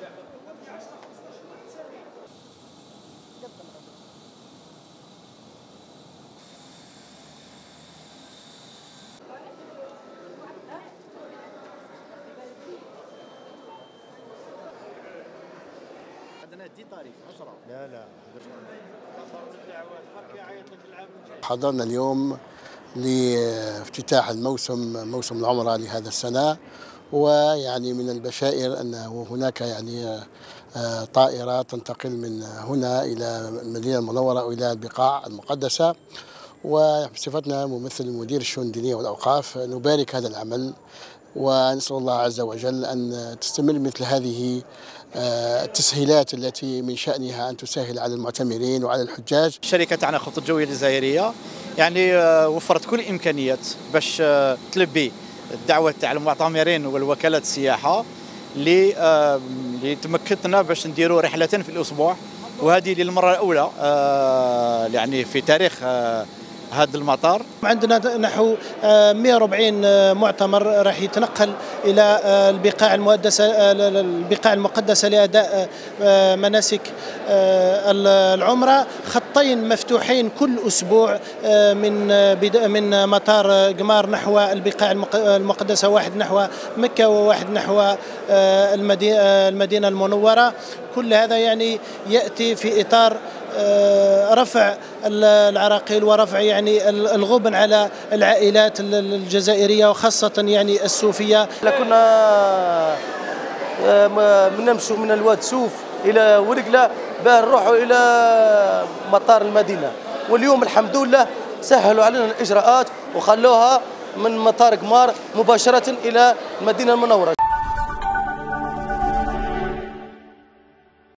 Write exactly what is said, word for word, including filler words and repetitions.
عندنا دي طريق عشرة. لا لا حضرنا اليوم لافتتاح الموسم موسم العمرة لهذا السنة، ويعني من البشائر أن هناك يعني طائرة تنتقل من هنا إلى المدينة المنورة أو إلى البقاع المقدسة، وبصفتنا ممثل مدير الشؤون الدينية والأوقاف نبارك هذا العمل، ونسأل الله عز وجل أن تستمر مثل هذه التسهيلات التي من شأنها أن تسهل على المعتمرين وعلى الحجاج. الشركة تاعنا خطوط الجوية الجزائرية يعني وفرت كل الإمكانيات باش تلبي الدعوة تاع المعتمرين والوكالات السياحة اللي اللي تمكنتنا باش نديروا رحلة في الأسبوع، وهذه للمرة الأولى يعني في تاريخ هذا المطار. عندنا نحو مئة وأربعين معتمر راح يتنقل الى البقاع المقدسه البقاع المقدسه لاداء مناسك العمره، خطين مفتوحين كل اسبوع من من مطار قمار نحو البقاع المقدسه، واحد نحو مكه وواحد نحو المدينه المنوره. كل هذا يعني ياتي في اطار رفع العراقيل ورفع يعني الغبن على العائلات الجزائرية وخاصة يعني السوفية. كنا نمشوا من الواد سوف إلى ورقلة باه نروحوا إلى مطار المدينة، واليوم الحمد لله سهلوا علينا الإجراءات وخلوها من مطار قمار مباشرة إلى المدينة المنورة.